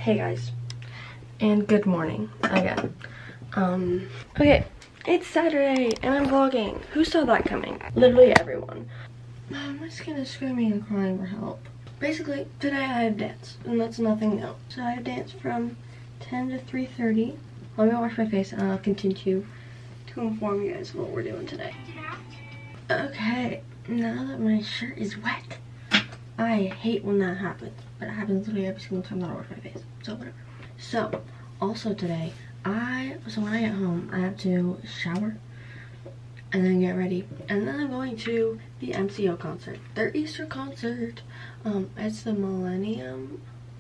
Hey guys, and good morning again. Okay, it's Saturday and I'm vlogging. Who saw that coming? Literally everyone. My skin is screaming and crying for help. Basically, today I have dance, and that's nothing new. So I have dance from 10 to 3:30. Let me wash my face and I'll continue to inform you guys what we're doing today. Okay, now that my shirt is wet, I hate when that happens, but it happens literally every single time that I wash my face, so whatever. So, also today, when I get home, I have to shower and then get ready, and then I'm going to the MCO concert, their Easter concert. It's the Millennium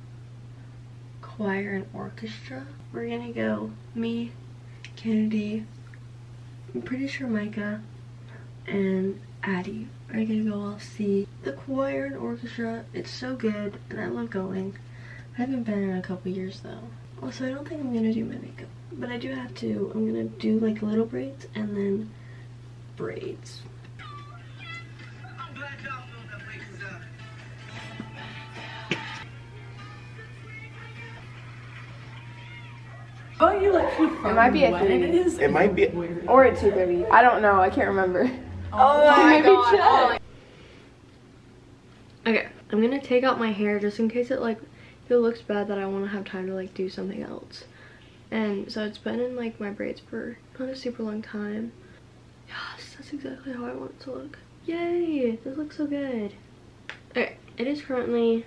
Choir and Orchestra. We're gonna go, me, Kennedy, I'm pretty sure Micah, and Addie are gonna go all see the choir and orchestra. It's so good and I love going. I haven't been in a couple years though. Also, I don't think I'm gonna do my makeup, but I do have to. I'm gonna do like little braids and then braids. Oh, you like it might be a 3. It might be. Or a 2:30. I don't know. I can't remember. Oh my god. Okay, I'm gonna take out my hair just in case it looks bad, that I want to have time to like do something else. And so it's been in like my braids for not a super long time. Yes, that's exactly how I want it to look. Yay, this looks so good. Okay, it is currently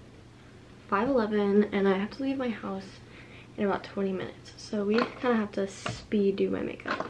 5:11 and I have to leave my house in about 20 minutes. So we kind of have to speed do my makeup.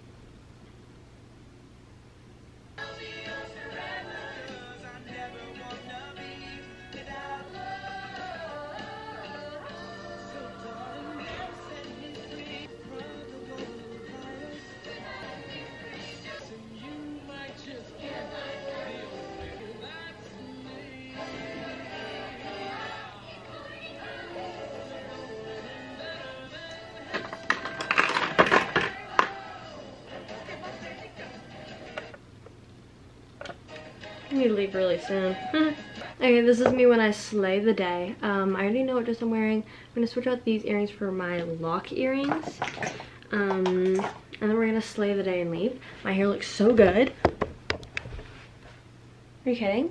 I need to leave really soon. Okay, this is me when I slay the day. I already know what dress I'm wearing. I'm gonna switch out these earrings for my lock earrings. And then we're gonna slay the day and leave. My hair looks so good. Are you kidding?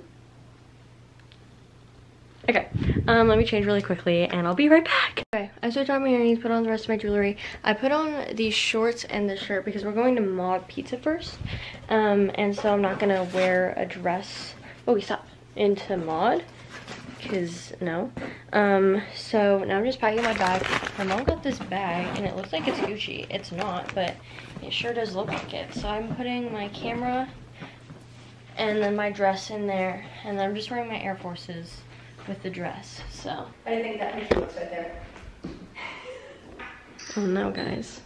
Okay, let me change really quickly and I'll be right back. Okay, I switched out my earrings, put on the rest of my jewelry. I put on these shorts and the shirt because we're going to Mod Pizza first. And so I'm not gonna wear a dress. Oh, stop. Into Mod. Because, no. So now I'm just packing my bag. My mom got this bag and it looks like it's Gucci. It's not, but it sure does look like it. So I'm putting my camera and then my dress in there. And then I'm just wearing my Air Forces with the dress, so. I think that picture looks right there. Oh no, guys.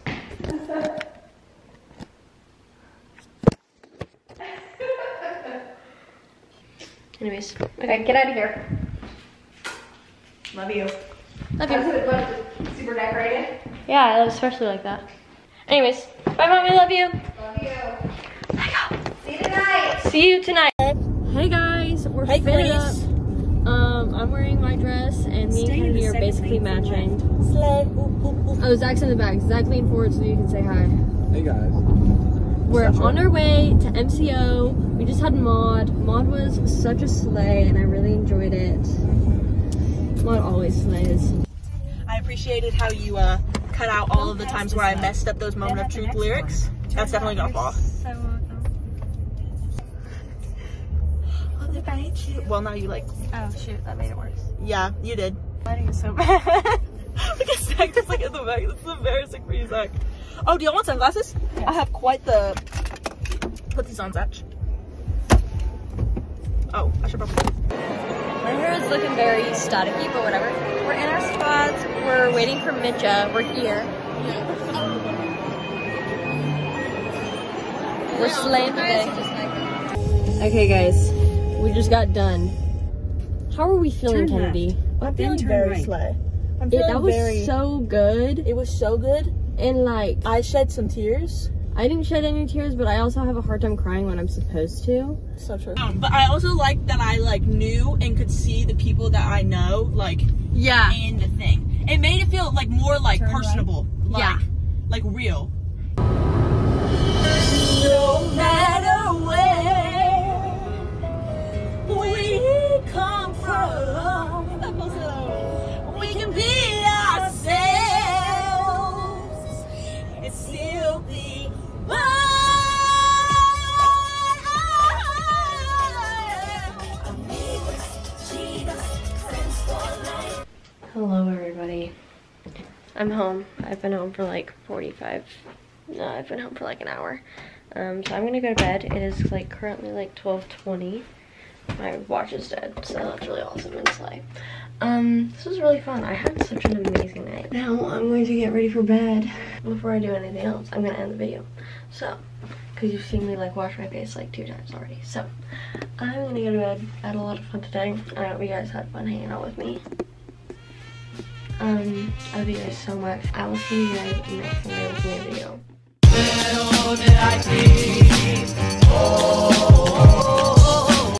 Anyways, okay, get out of here. Love you. Love you. That's super decorated. Yeah, I especially like that. Anyways, bye mom, I love you. Love you. I go. See you tonight. See you tonight. Hey guys, we're fitted up. I'm wearing my dress and me and Kennedy are basically matching. Oh, Zach's in the back. Zach, lean forward so you can say hi. Hey guys. We're on our way to MCO. We just had Mod. Mod was such a slay and I really enjoyed it. Mod always slays. I appreciated how you cut out all of the times where I messed up those Moment of Truth lyrics. That's definitely gonna fall. So welcome. Well, now you like. Oh shoot, that made it worse. Yeah, you did. Lighting is so bad. Look at Zach just like in the back. This is embarrassing for you, Zach. Oh, do y'all want sunglasses? Yes. I have quite the. Put these on, Zach. Oh, I should probably. My hair is looking very staticky, but whatever. We're in our spots. We're waiting for Mitja. We're here. We're slaying today. Okay, guys. We just got done. How are we feeling, Kennedy? I'm feeling very slay. That was so good. It was so good. And like, I shed some tears. I didn't shed any tears, but I also have a hard time crying when I'm supposed to. So true. But I also like that I like knew and could see the people that I know, like, yeah, in the thing. like personable. Like, like real. No matter where we come from, we can be ourselves and still be Hello everybody. I'm home. I've been home for like I've been home for like an hour. So I'm gonna go to bed. It is like currently like 12:20. My watch is dead, so that's really awesome and slay. This was really fun. I had such an amazing night. Now I'm going to get ready for bed. Before I do anything else, I'm gonna end the video. So, because you've seen me like wash my face like 2 times already. So, I'm gonna go to bed. I had a lot of fun today. I hope you guys had fun hanging out with me. I love you guys so much. I will see you guys next Sunday with a new video.